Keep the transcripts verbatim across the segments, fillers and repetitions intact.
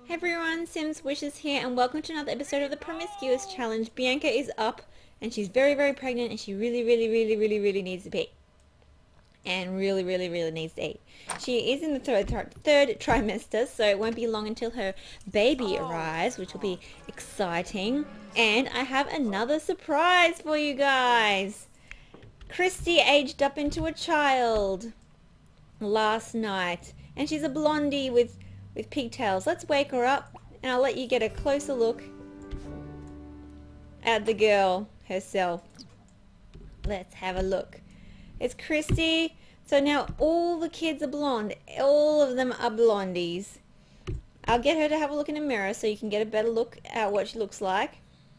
Hey everyone, Sims Wishes here and welcome to another episode of the Promiscuous Challenge. Bianca is up and she's very very pregnant and she really really really really really needs to pee. And really really really needs to eat. She is in the third, third trimester, so it won't be long until her baby arrives, which will be exciting. And I have another surprise for you guys. Christy aged up into a child last night and she's a blondie with with pigtails. Let's wake her up and I'll let you get a closer look at the girl herself. Let's have a look. It's Christy. So now all the kids are blonde. All of them are blondies. I'll get her to have a look in a mirror so you can get a better look at what she looks like.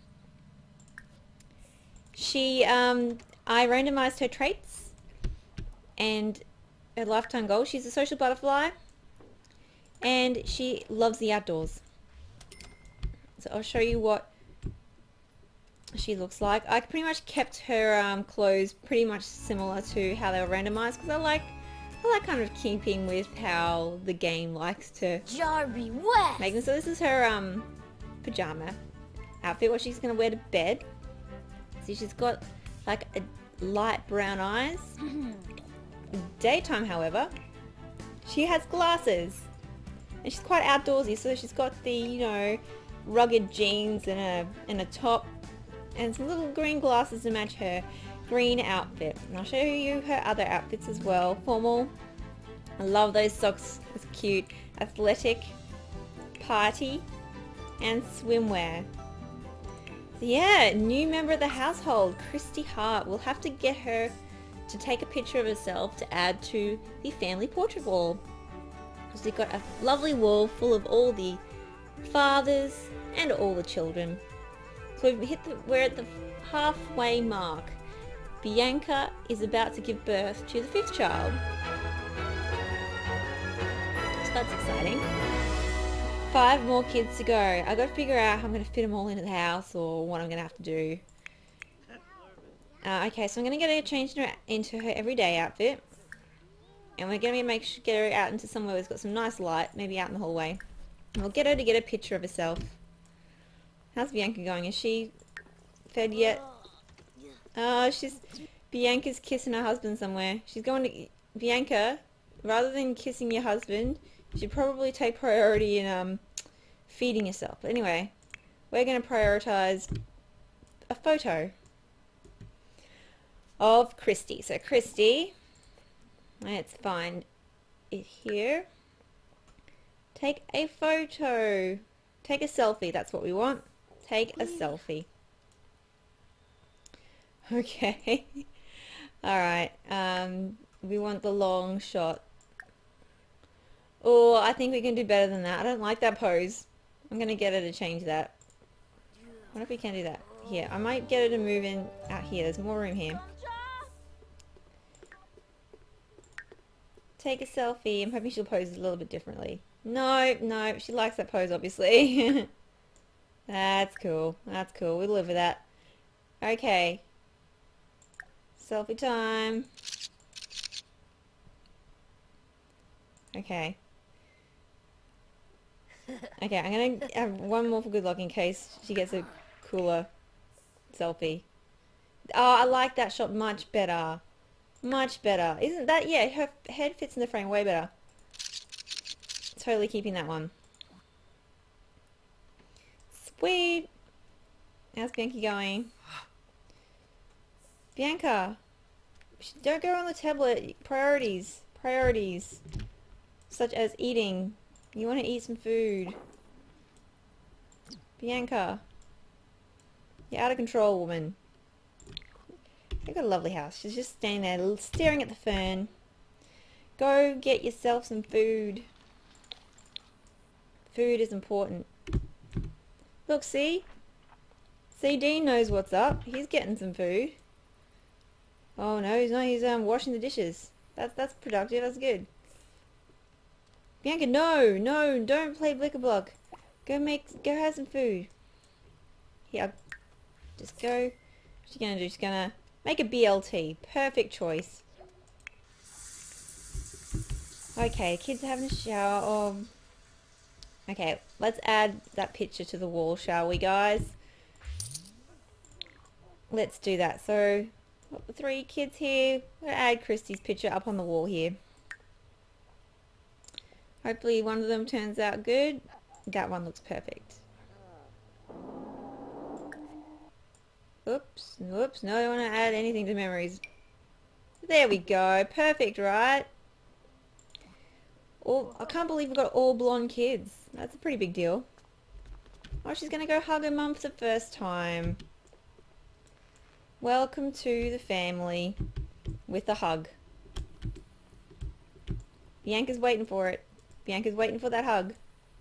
She, um, I randomized her traits and her lifetime goal. She's a social butterfly. And she loves the outdoors. So I'll show you what she looks like. I pretty much kept her um, clothes pretty much similar to how they were randomized because I like, I like kind of keeping with how the game likes to Jarby West. make them. So this is her um, pajama outfit, what she's gonna wear to bed. See, she's got like a light brown eyes. Daytime, however, she has glasses. And she's quite outdoorsy, so she's got the, you know, rugged jeans and a, and a top and some little green glasses to match her green outfit. And I'll show you her other outfits as well. Formal. I love those socks. It's cute. Athletic. Party. And swimwear. So yeah, new member of the household, Christy Hart. We'll have to get her to take a picture of herself to add to the family portrait wall. So we've got a lovely wall full of all the fathers and all the children. So we've hit the, we're at the halfway mark. Bianca is about to give birth to the fifth child. So that's exciting. Five more kids to go. I've got to figure out how I'm going to fit them all into the house or what I'm going to have to do. Uh, okay, so I'm going to get her changed into her everyday outfit. And we're going to make sure, get her out into somewhere where it's got some nice light, maybe out in the hallway. And we'll get her to get a picture of herself. How's Bianca going? Is she fed yet? Oh, she's... Bianca's kissing her husband somewhere. She's going to... Bianca, rather than kissing your husband, you should probably take priority in um, feeding yourself. But anyway, we're going to prioritize a photo of Christy. So Christy... Let's find it here. Take a photo. Take a selfie. That's what we want. Take a selfie. Okay. Alright. Um, we want the long shot. Oh, I think we can do better than that. I don't like that pose. I'm going to get her to change that. What if we can do that? Here. I might get her to move in out here. There's more room here. Take a selfie. I'm hoping she'll pose a little bit differently. No, no, she likes that pose, obviously. That's cool. That's cool. We'll live with that. Okay. Selfie time. Okay. Okay, I'm gonna have one more for good luck in case she gets a cooler selfie. Oh, I like that shot much better. Much better. Isn't that, yeah, her head fits in the frame way better. Totally keeping that one. Sweet. How's Bianca going? Bianca, don't go on the tablet. Priorities. Priorities. Such as eating. You want to eat some food. Bianca. You're out of control, woman. You've got a lovely house. She's just standing there staring at the fern. Go get yourself some food. Food is important. Look, see? See, Dean knows what's up. He's getting some food. Oh no, he's not. He's um washing the dishes. That's that's productive. That's good. Bianca, no, no, don't play Blickerblock. Go make, go have some food. Here, just go. What's she gonna do? She's gonna make a B L T. Perfect choice. Okay, kids are having a shower. Oh, Okay, let's add that picture to the wall, shall we, guys? Let's do that. So, got the three kids here. I'm going to add Christy's picture up on the wall here. Hopefully one of them turns out good. That one looks perfect. Oops, whoops, no, I don't want to add anything to memories. There we go, perfect, right? All, I can't believe we've got all blonde kids. That's a pretty big deal. Oh, she's going to go hug her mum for the first time. Welcome to the family with a hug. Bianca's waiting for it. Bianca's waiting for that hug.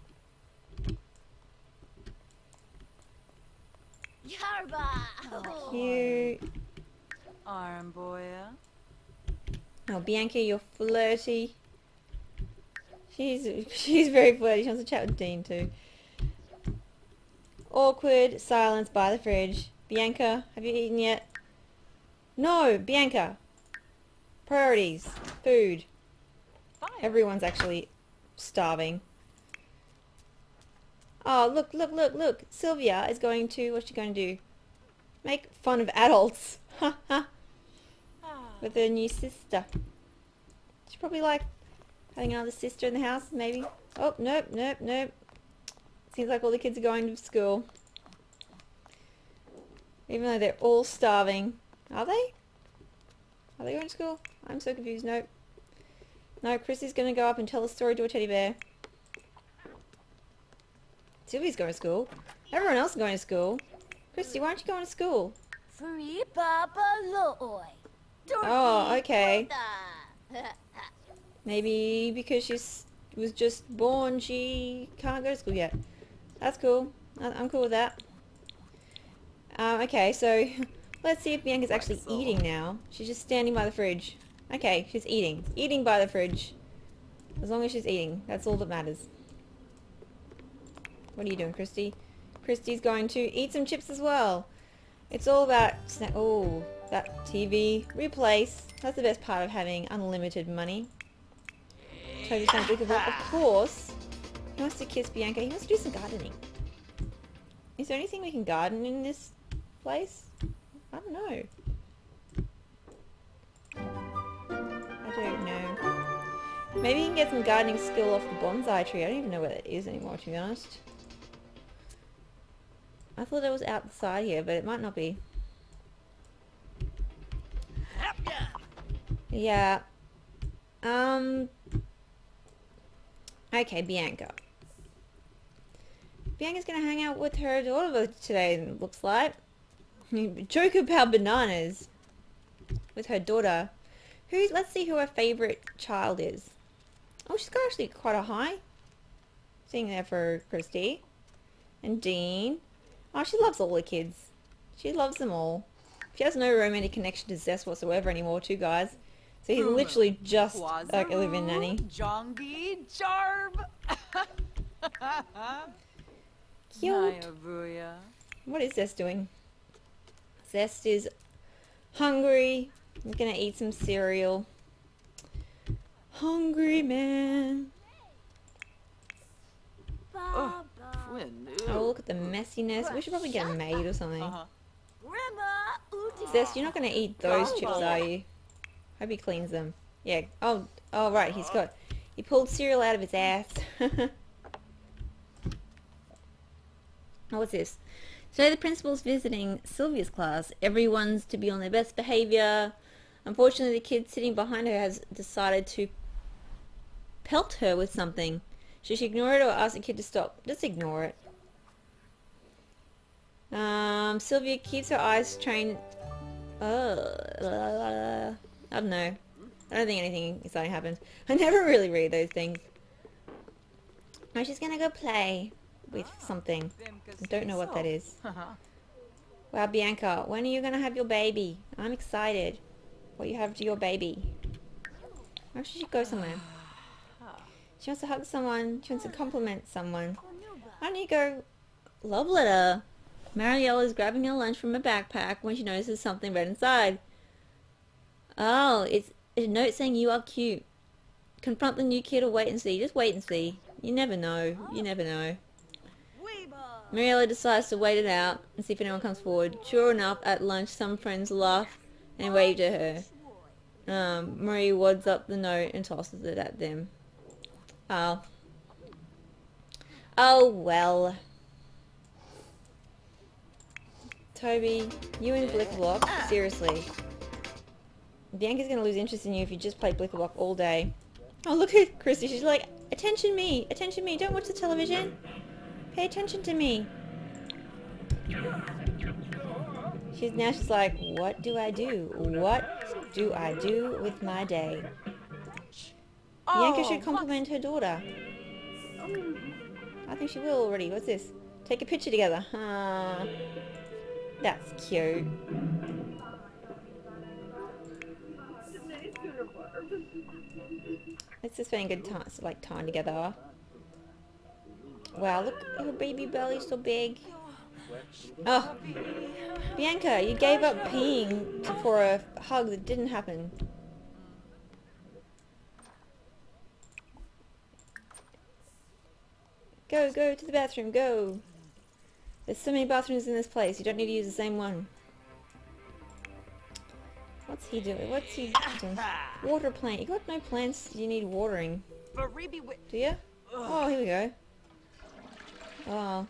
Yarba! Cute. Armboya. Oh, Bianca, you're flirty. She's she's very flirty. She wants to chat with Dean too. Awkward silence by the fridge. Bianca, have you eaten yet? No, Bianca. Priorities. Food. Fire. Everyone's actually starving. Oh, look, look, look, look. Sylvia is going to, what's she going to do? Make fun of adults. Ha ha. With her new sister. She probably like having another sister in the house, maybe. Oh, nope, nope, nope. Seems like all the kids are going to school. Even though they're all starving. Are they? Are they going to school? I'm so confused. Nope. No, Chrissy's going to go up and tell a story to a teddy bear. Sylvie's going to school. Everyone else is going to school. Christy, why aren't you going to school? Free Papa Loy. Oh, okay. Maybe because she was just born, she can't go to school yet. That's cool. I'm cool with that. Um, okay, so let's see if Bianca's actually eating now. She's just standing by the fridge. Okay, she's eating. Eating by the fridge. As long as she's eating. That's all that matters. What are you doing, Christy? Christy's going to eat some chips as well. It's all about snack. Oh, that T V. Replace. That's the best part of having unlimited money. Toby's going to look at Of course. He wants to kiss Bianca. He wants to do some gardening. Is there anything we can garden in this place? I don't know. I don't know. Maybe you can get some gardening skill off the bonsai tree. I don't even know where that is anymore, to be honest. I thought it was outside here, but it might not be. Yeah. Um. Okay, Bianca. Bianca's gonna hang out with her daughter today, it looks like. Chocopow bananas. With her daughter. Who's, let's see who her favourite child is. Oh, she's got actually quite a high. Sitting there for Christy. And Dean. Oh, she loves all the kids. She loves them all. She has no romantic connection to Zest whatsoever anymore, too, guys. So he's literally just like a live-in nanny. Jongi Jarb. Cute. What is Zest doing? Zest is hungry. He's gonna eat some cereal. Hungry man. Oh, Oh, look at the messiness. We should probably get a maid or something. uh-huh. Zest, you're not gonna eat those chips, are you? Hope he cleans them. Yeah. Oh, oh right. He's got. He pulled cereal out of his ass. Oh, what's this? Today the principal's visiting Sylvia's class. Everyone's to be on their best behaviour. Unfortunately, the kid sitting behind her has decided to pelt her with something. Should she ignore it or ask the kid to stop? Just ignore it. Um, Sylvia keeps her eyes trained. Uh, I don't know. I don't think anything exciting happens. I never really read those things. No, she's gonna go play with something. I don't know what that is. Wow, Bianca, when are you gonna have your baby? I'm excited. What you have to your baby? Why should she go somewhere? She wants to hug someone. She wants to compliment someone. Why don't you go love letter? Marielle is grabbing her lunch from her backpack when she notices something red inside. Oh, it's a note saying you are cute. Confront the new kid or wait and see. Just wait and see. You never know. You never know. Weeba. Mariella decides to wait it out and see if anyone comes forward. Sure enough, at lunch, some friends laugh and wave to her. Um, Marie wads up the note and tosses it at them. Oh. Oh, well. Toby, you and Blickerblock, seriously. Bianca's gonna lose interest in you if you just play Blickerblock all day. Oh, look at Christy. She's like, attention me, attention me. Don't watch the television. Pay attention to me. She's now she's like, what do I do? What do I do with my day? Bianca should compliment her daughter. I think she will already. What's this? Take a picture together. Huh. That's cute. Let's just spend good time, like time together. Wow, look, her baby belly's so big. Oh, Bianca, you gave up peeing for a hug that didn't happen. Go, go to the bathroom, go. There's so many bathrooms in this place, you don't need to use the same one. What's he doing? What's he doing? Water plant. You got no plants you need watering. Do you? Oh, here we go. Oh.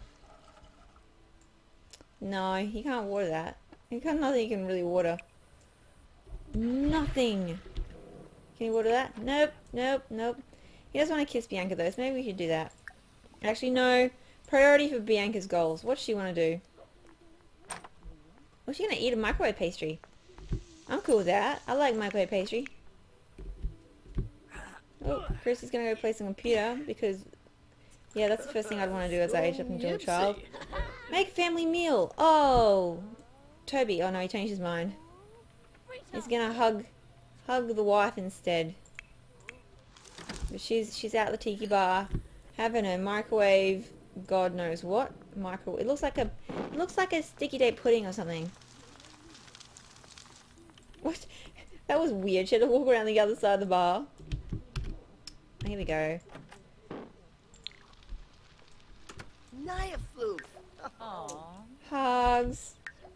No, you can't water that. You got nothing you can really water. Nothing. Can you water that? Nope, nope, nope. He doesn't want to kiss Bianca though, so maybe we should do that. Actually, no. Priority for Bianca's goals. What does she want to do? What's she going to eat? A microwave pastry. I'm cool with that. I like microwave pastry. Oh, Chris is going to go play some computer because, yeah, that's the first thing I'd want to do as I age up into a child. Make a family meal. Oh, Toby. Oh no, he changed his mind. He's going to hug, hug the wife instead. But she's she's out at the tiki bar, having a microwave. God knows what microwave. It looks like a, it looks like a sticky date pudding or something. What? That was weird. She had to walk around the other side of the bar. Here we go. Hugs.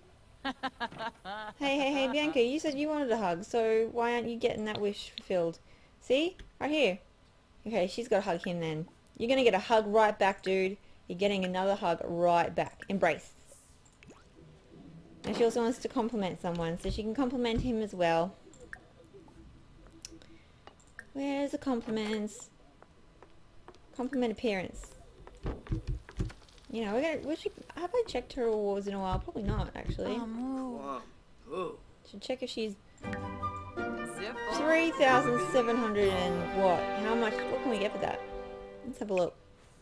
Hey, hey, hey, Bianca, you said you wanted a hug, so why aren't you getting that wish fulfilled? See? Right here. Okay, she's got to hug him then. You're going to get a hug right back, dude. You're getting another hug right back. Embrace. And she also wants to compliment someone, so she can compliment him as well. Where's the compliments? Compliment appearance. You know, we're gonna. We should. Have I checked her awards in a while? Probably not, actually. Should check if she's three thousand seven hundred and what? How much? What can we get for that? Let's have a look.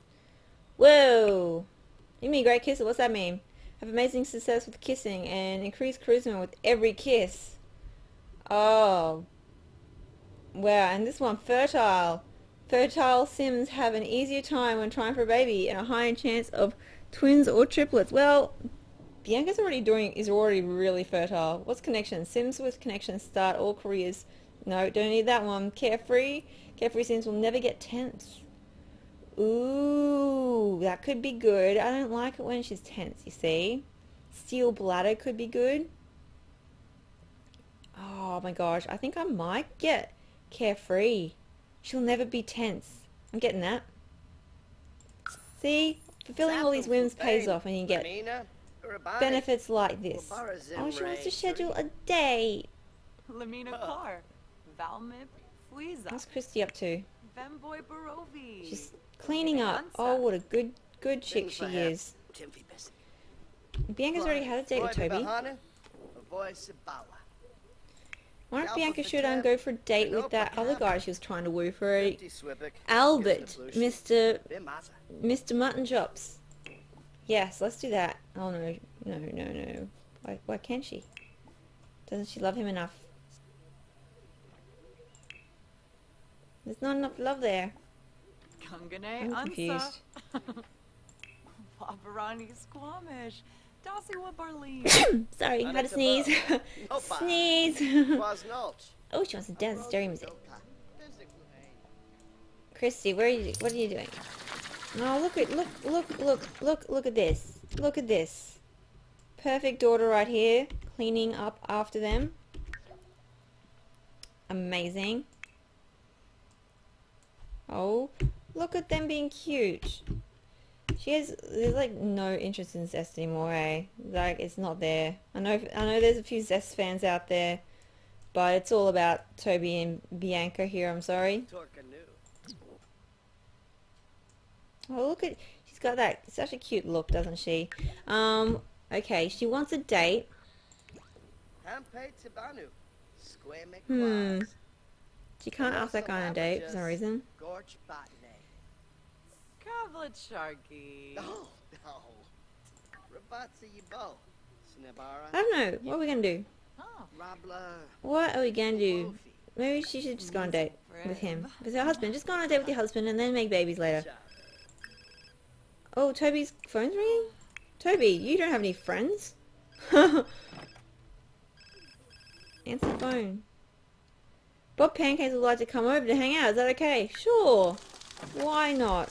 Whoa! You mean great kisser? What's that mean? Have amazing success with kissing and increased charisma with every kiss. Oh. Wow, and this one, fertile. Fertile Sims have an easier time when trying for a baby and a higher chance of twins or triplets. Well, Bianca's already doing, is already really fertile. What's connection? Sims with connection start all careers. No, don't need that one. Carefree. Carefree Sims will never get tense. Ooh, that could be good. I don't like it when she's tense, you see. Steel bladder could be good. Oh my gosh, I think I might get Carefree. She'll never be tense. I'm getting that. See? Fulfilling all these whims pays off and you get benefits like this. Oh, she wants to schedule a date. Lamina Car. Valmip Fleeza. What's Christy up to? Femboy Barovi. She's cleaning up. Oh, what a good, good chick she is. Bianca's already had a date with Toby. Why don't Bianca Showdown go for a date with that other guy she was trying to woo for a Albert, Mister Mister Mutton Chops. Yes, let's do that. Oh no, no, no, no. Why, why can't she? Doesn't she love him enough? There's not enough love there. I'm confused. Pavarani Squamish. Dasiwa Barlene. Sorry, had to sneeze. Sneeze. Oh, she wants to dance stereo music. Christy, where are you? What are you doing? Oh, look at look look look look look at this. Look at this. Perfect daughter right here, cleaning up after them. Amazing. Oh, look at them being cute. She has there's like no interest in Zest anymore, eh? Like it's not there. I know I know there's a few Zest fans out there, but it's all about Toby and Bianca here, I'm sorry. Oh, look at, she's got that, such a cute look, doesn't she? Um, okay, she wants a date. Hmm. She can't ask that guy on a date for some reason. Kavlet Sharky. Oh, no. I don't know, what are we gonna do? Oh. What are we gonna do? Maybe she should just go on a date with him. With her husband. Just go on a date with your husband and then make babies later. Oh, Toby's phone's ringing? Toby, you don't have any friends? Answer the phone. Bob Pancakes would like to come over to hang out. Is that okay? Sure. Why not?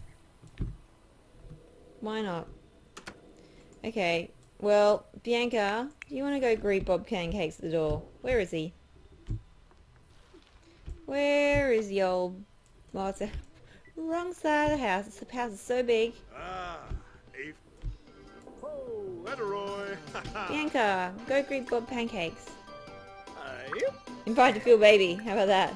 Why not? Okay. Well, Bianca, do you want to go greet Bob Pancakes at the door? Where is he? Where is the old... Well, it's the wrong side of the house. The house is so big. Ah, Ape. Oh, Leroy. Bianca, go greet Bob Pancakes. Aye. Invite to feel baby. How about that?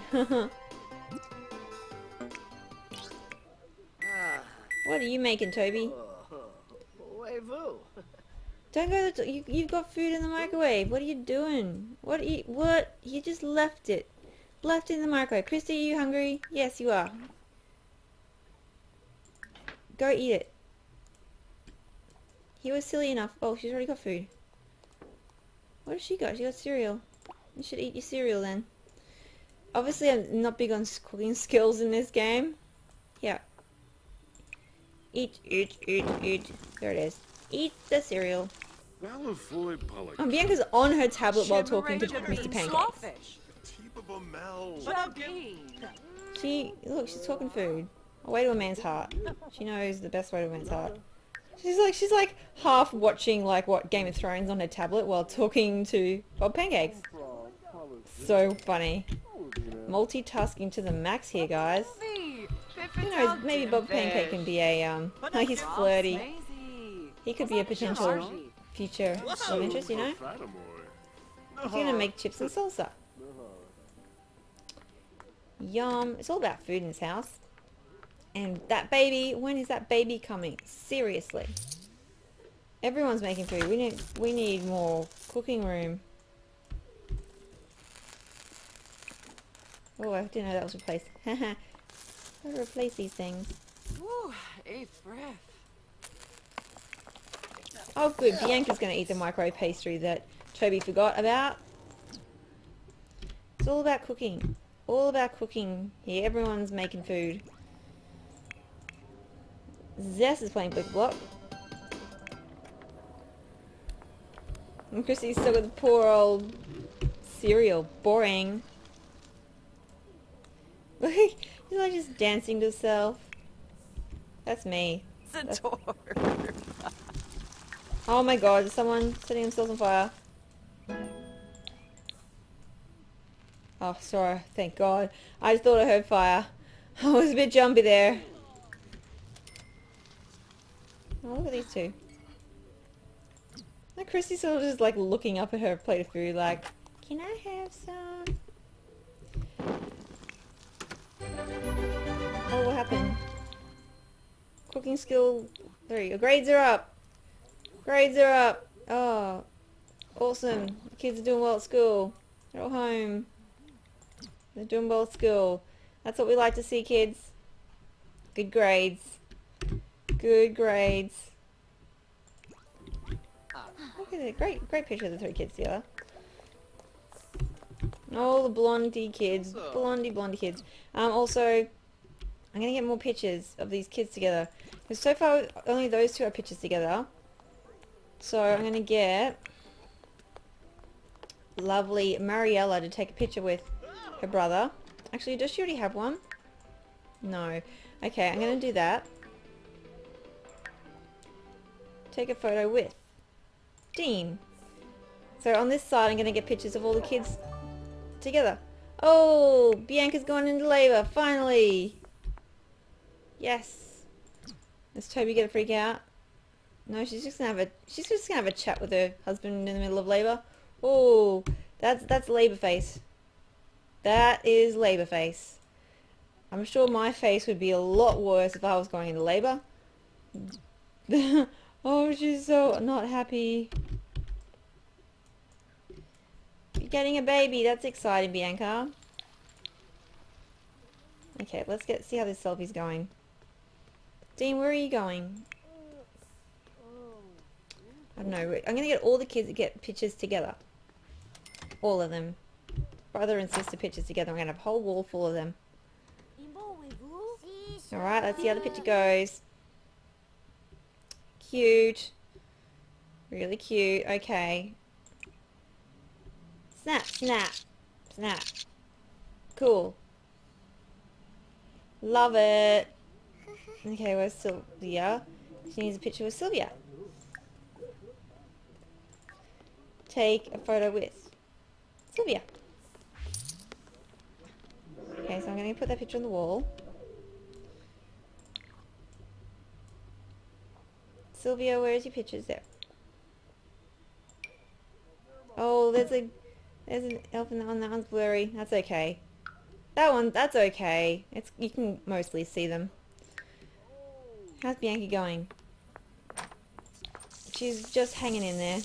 What are you making, Toby? Don't go to the you, you've got food in the microwave. What are you doing? What are you, what? You just left it. Left it in the microwave. Christy, are you hungry? Yes, you are. Go eat it. He was silly enough. Oh, she's already got food. What has she got? She got cereal. You should eat your cereal then. Obviously, I'm not big on cooking skills in this game. Yeah. Eat, eat, eat, eat. There it is. Eat the cereal. Um, Bianca's on her tablet while talking to Mister Pancakes. She, look, she's talking food. A way to a man's heart. She knows the best way to a man's heart. She's like, she's like half watching like what Game of Thrones on her tablet while talking to Bob Pancakes. So funny. Multitasking to the max here, guys. Who knows? Maybe Bob Pancake can be a um. Like he's flirty. He could be a potential future love interest, you know. He's gonna make chips and salsa. Yum! It's all about food in this house. And that baby, when is that baby coming? Seriously. Everyone's making food. We need we need more cooking room. Oh, I didn't know that was replaced. Haha. How to replace these things? Whew, a breath. Oh good, Bianca's gonna eat the microwave pastry that Toby forgot about. It's all about cooking. All about cooking here. Everyone's making food. Zest is playing Big Block. And Chrissy's still with the poor old cereal. Boring. Look, he's like just dancing to himself. That's me. That's... Oh my god, is someone setting themselves on fire? Oh, sorry. Thank god. I just thought I heard fire. I was a bit jumpy there. Oh, look at these two. Now Chrissy's sort of just like looking up at her plate of food like, can I have some? Oh, what happened? Cooking skill three. Your grades are up. Grades are up. Oh, awesome. The kids are doing well at school. They're all home. They're doing well at school. That's what we like to see, kids. Good grades. Good grades. Look at it. Great, great picture of the three kids together. All the blondie kids. Blondie, blondie kids. Um, also, I'm going to get more pictures of these kids together. Because so far, only those two are pictures together. So I'm going to get lovely Mariella to take a picture with her brother. Actually, does she already have one? No. Okay, I'm gonna do that. Take a photo with Dean. So on this side I'm gonna get pictures of all the kids together. Oh, Bianca's gone into labour, finally! Yes. Does Toby get a freak out? No, she's just gonna have a she's just gonna have a chat with her husband in the middle of labour. Oh, that's that's labour face. That is labour face. I'm sure my face would be a lot worse if I was going into labour. Oh, she's so not happy. You're getting a baby. That's exciting, Bianca. Okay, let's get see how this selfie's going. Dean, where are you going? I don't know. I'm going to get all the kids to get pictures together. All of them. Brother and sister pictures together. I'm going to have a whole wall full of them. Alright, let's see how the picture goes. Cute. Really cute. Okay. Snap, snap, snap. Cool. Love it. Okay, where's Sylvia? She needs a picture with Sylvia. Take a photo with Sylvia. Okay, so I'm going to put that picture on the wall. Sylvia, where's your pictures there? Oh, there's a there's an elf in that one. That one's blurry. That's okay. That one, that's okay. It's you can mostly see them. How's Bianca going? She's just hanging in there.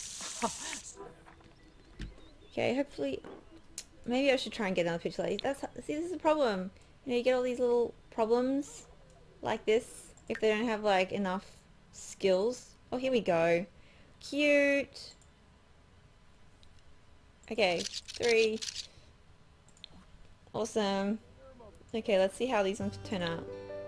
Okay, hopefully, maybe I should try and get another picture like that's. See, this is a problem. You know, you get all these little problems like this if they don't have like enough skills. Oh, here we go. Cute. Okay, three. Awesome. Okay, let's see how these ones turn out.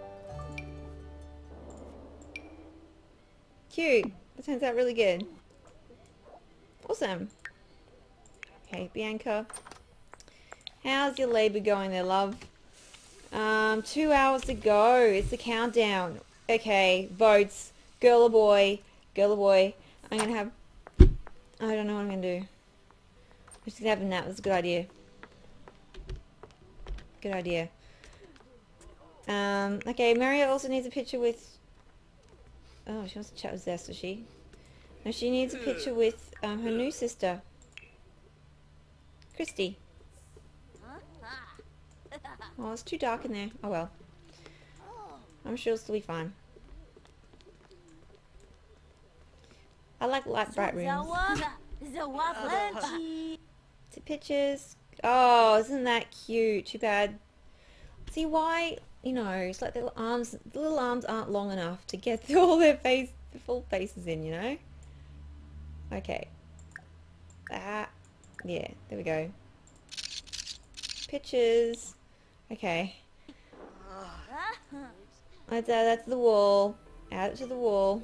Cute. That turns out really good. Awesome. Okay, Bianca. How's your labour going there, love? Um, two hours to go. It's the countdown. Okay, votes. Girl or boy? Girl or boy? I'm gonna have... I don't know what I'm gonna do. I'm just gonna have a nap. That's a good idea. Good idea. Um, okay, Maria also needs a picture with... Oh, she wants to chat with Zest, does she? No, she needs a picture with um, her new sister. Christy. Oh, it's too dark in there. Oh well. I'm sure it'll still be fine. I like light, bright rooms. See pictures. Oh, isn't that cute? Too bad. See why? You know, it's like the little arms. The little arms aren't long enough to get all their face, the full faces in. You know. Okay. That. Yeah. There we go. Pictures. Okay. Let's add that to the wall. Add it to the wall.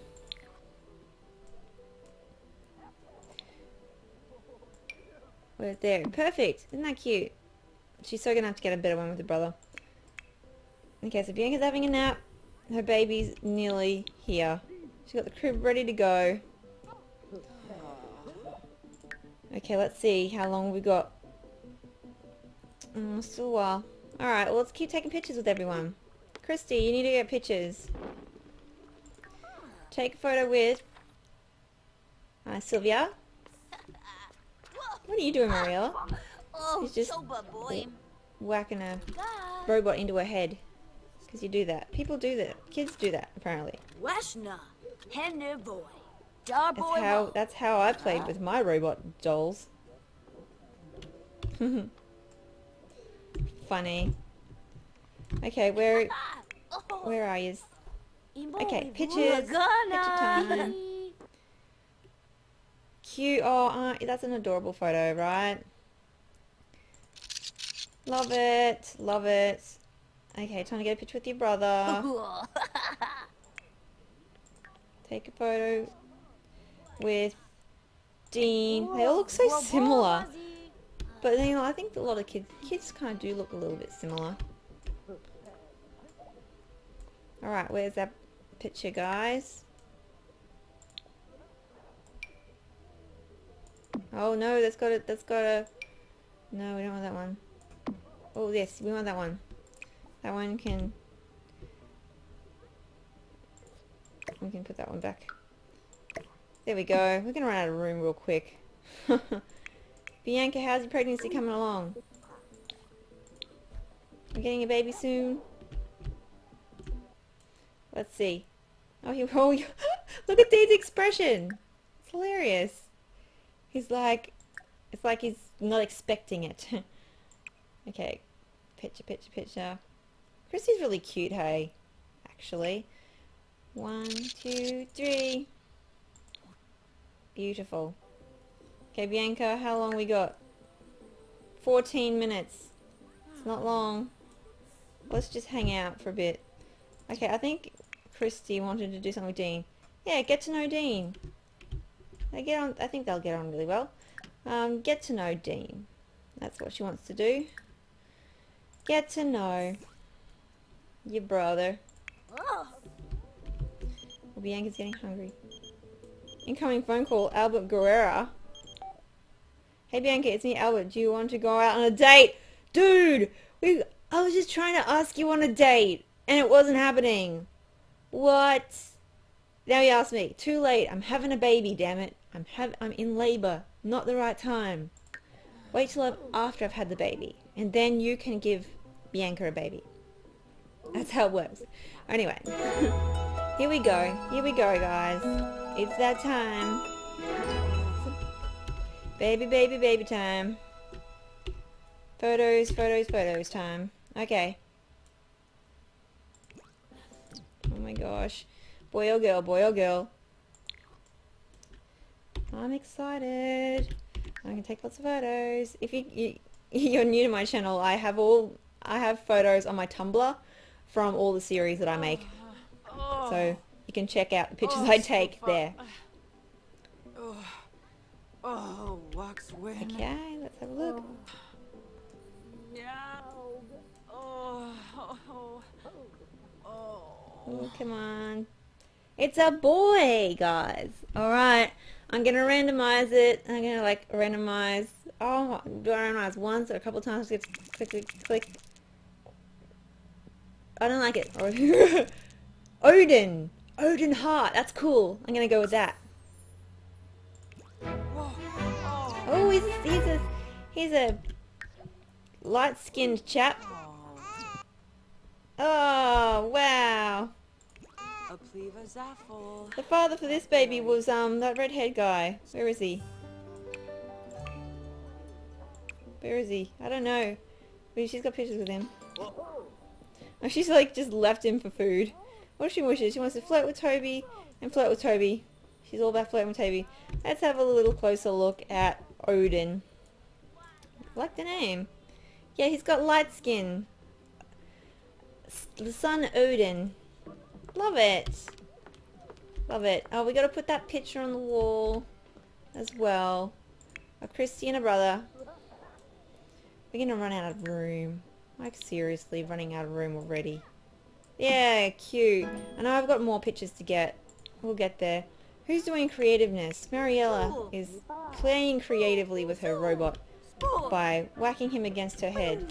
We're there. Perfect. Isn't that cute? She's so gonna have to get a better one with her brother. Okay, so Bianca's having a nap. Her baby's nearly here. She's got the crib ready to go. Okay, let's see how long we got. Mm, still a while. Alright, well let's keep taking pictures with everyone. Christy, you need to get pictures. Take a photo with uh, Sylvia. What are you doing, Mariella? She's just whacking a robot into her head. Because you do that. People do that. Kids do that, apparently. That's how, that's how I played with my robot dolls. Funny. Okay, where where are you? Okay, pictures. Picture time. Cute. Oh, uh, that's an adorable photo, right? Love it. Love it. Okay, time to get a picture with your brother. Take a photo with Dean. They all look so similar. But you know, I think a lot of kids kids kind of do look a little bit similar. Alright, where's that picture, guys? Oh no, that's got a, that's got a... No, we don't want that one. Oh, yes, we want that one. That one can... We can put that one back. There we go. We're gonna run out of room real quick. Bianca, how's your pregnancy coming along? We're getting a baby soon? Let's see. Oh, you, oh, you, look at Dean's expression. It's hilarious. He's like, it's like he's not expecting it. Okay, picture, picture, picture. Christy's really cute, hey? Actually. One, two, three. Beautiful. Okay, Bianca, how long we got? fourteen minutes. It's not long. Let's just hang out for a bit. Okay, I think Christy wanted to do something with Dean. Yeah, get to know Dean. They get on. I think they'll get on really well. Um, get to know Dean. That's what she wants to do. Get to know your brother. Oh. Well, Bianca's getting hungry. Incoming phone call, Albert Guerrera. Hey Bianca, it's me, Albert. Do you want to go out on a date? Dude, we, I was just trying to ask you on a date, and it wasn't happening. What? Now you ask me. Too late. I'm having a baby, damn it. I'm have I'm in labor. Not the right time. Wait till I've, after I've had the baby, and then you can give Bianca a baby. That's how it works. Anyway, here we go. Here we go, guys. It's that time. Baby, baby, baby time. Photos, photos, photos time. Okay. Oh my gosh. Boy or girl, boy or girl. I'm excited. I can take lots of photos. If you, you you're new to my channel, I have all I have photos on my Tumblr from all the series that I make. Oh. So you can check out the pictures Oh, I so take fun. there. Oh, oh, wax win. Okay, let's have a look. No. Oh, oh, oh, oh. Oh, come on. It's a boy, guys. Alright. I'm going to randomize it. I'm going to, like, randomize. Oh, do I randomize once or a couple times? Click, click, click, click. I don't like it. Odin. Odin Hart. That's cool. I'm going to go with that. Oh, oh. Oh, he's, he's a, he's a light-skinned chap. Oh, wow. A Pleva Zaffle. The father for this baby was um that red-haired guy. Where is he? Where is he? I don't know. But she's got pictures with him. Oh, she's like just left him for food. What does she wishes? She wants to flirt with Toby and flirt with Toby. She's all about flirting with Toby. Let's have a little closer look at Odin. I like the name. Yeah, he's got light skin. The son Odin. Love it. Love it. Oh, we gotta put that picture on the wall as well. A Christy and a brother. We're gonna run out of room. Like seriously, running out of room already. Yeah, cute. I know I've got more pictures to get. We'll get there. Who's doing creativeness? Mariella is playing creatively with her robot by whacking him against her head.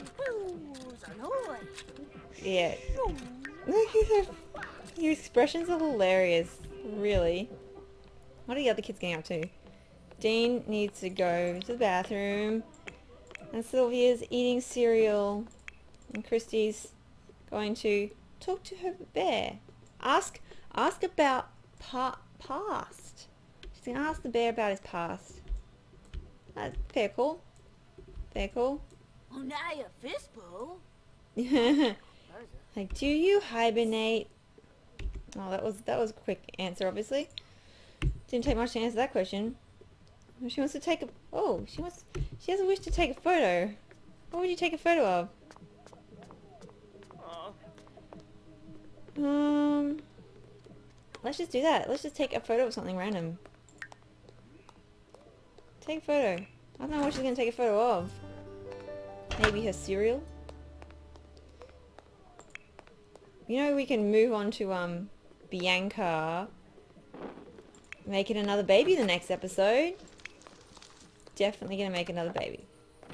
Yeah. Look at her. Your expressions are hilarious. Really. What are the other kids getting up to? Dean needs to go to the bathroom. And Sylvia's eating cereal. And Christy's going to talk to her bear. Ask ask about pa past. She's going to ask the bear about his past. That's fair cool. Fair cool. Oh, now you fistful. Like, do you hibernate? Oh, that was that was a quick answer, obviously. Didn't take much to answer that question. She wants to take a... Oh, she wants... She has a wish to take a photo. What would you take a photo of? Um... Let's just do that. Let's just take a photo of something random. Take a photo. I don't know what she's going to take a photo of. Maybe her cereal? You know, we can move on to, um, Bianca making another baby the next episode. Definitely gonna make another baby.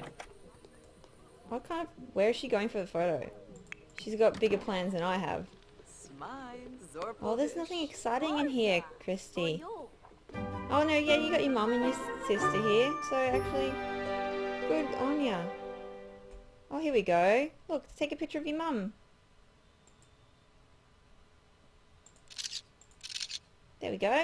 What kind of... Where is she going for the photo? She's got bigger plans than I have. Oh, there's nothing exciting in here, Christy. Oh no, yeah, you got your mum and your sister here, so actually, good on ya. Oh, here we go. Look, take a picture of your mum. There we go.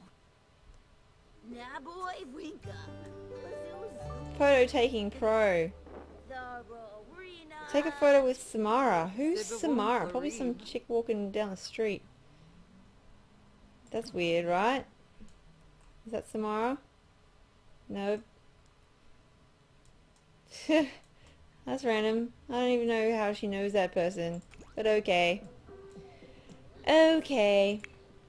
Nah, boy, Winka. Photo taking pro. Take a photo with Samara. Who's Samara? Probably some chick walking down the street. That's weird, right? Is that Samara? Nope. That's random. I don't even know how she knows that person. But okay. Okay.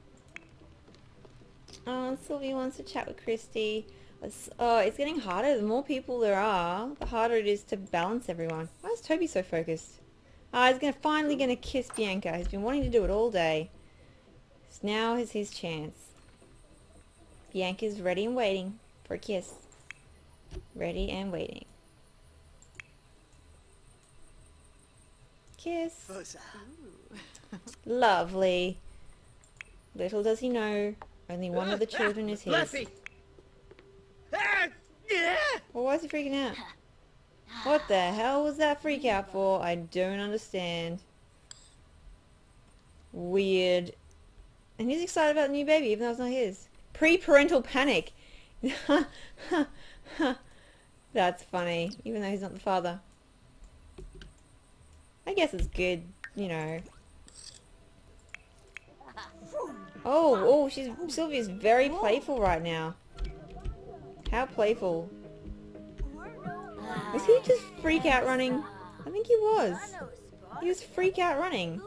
Oh, Sylvie wants to chat with Christy. It's, oh, it's getting harder. The more people there are, the harder it is to balance everyone. Why is Toby so focused? Ah, oh, he's gonna finally gonna kiss Bianca. He's been wanting to do it all day. So now is his chance. Bianca's ready and waiting for a kiss. Ready and waiting. Kiss. Lovely. Little does he know, only one of the children is his. Well, why is he freaking out? What the hell was that freak out for? I don't understand. Weird. And he's excited about the new baby, even though it's not his. Pre-parental panic. That's funny, even though he's not the father. I guess it's good, you know. Oh, oh, she's Sylvia's very playful right now. How playful. Was he just freak out running? I think he was. He was freak out running.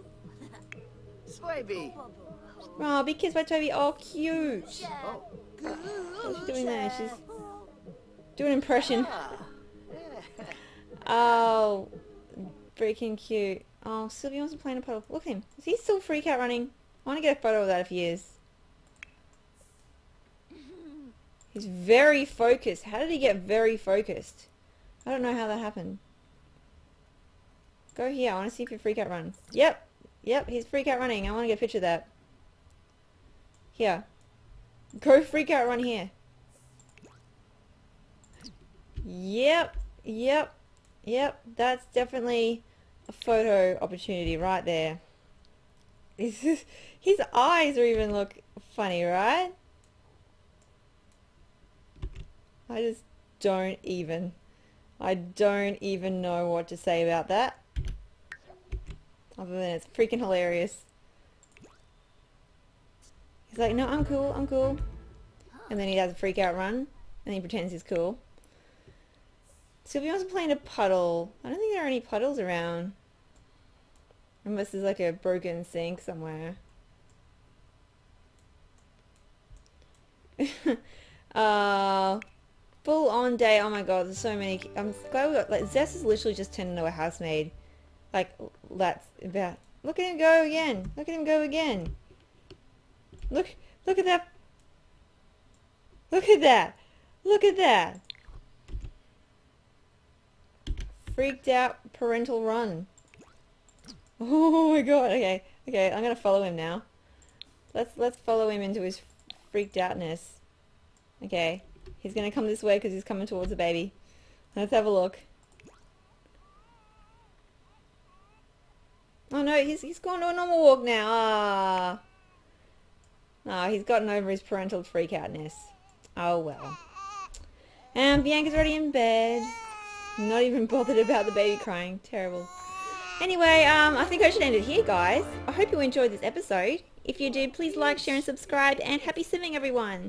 Baby. Oh, be kissed by Toby. Oh, cute. What's she doing there? She's doing an impression. Oh, freaking cute. Oh, Sylvia wants to play in a puddle. Look at him. Is he still freak out running? I want to get a photo of that if he is. He's very focused. How did he get very focused? I don't know how that happened. Go here. I want to see if you freak out run. Yep. Yep, he's freak out running. I want to get a picture of that. Here. Go freak out run here. Yep. Yep. Yep. That's definitely a photo opportunity right there. His, his eyes are even look funny, right? I just don't even. I don't even know what to say about that. Other than it's freaking hilarious. He's like, no, I'm cool, I'm cool. And then he does a freak out run. And he pretends he's cool. Sylvia wants to play in a puddle. I don't think there are any puddles around. Unless there's like a broken sink somewhere. uh... Full on day. Oh my god, there's so many. I'm glad we got, like, Zess is literally just turned into a housemaid. Like, that's about. Look at him go again. Look at him go again. Look, look at that. Look at that. Look at that. Freaked out parental run. Oh my god. Okay, okay. I'm gonna follow him now. Let's let's follow him into his freaked outness. Okay. He's going to come this way because he's coming towards the baby. Let's have a look. Oh no, he's, he's gone to a normal walk now. Ah, oh, he's gotten over his parental freak-outness. Oh well. And Bianca's already in bed. Not even bothered about the baby crying. Terrible. Anyway, um, I think I should end it here, guys. I hope you enjoyed this episode. If you did, please like, share and subscribe. And happy simming, everyone.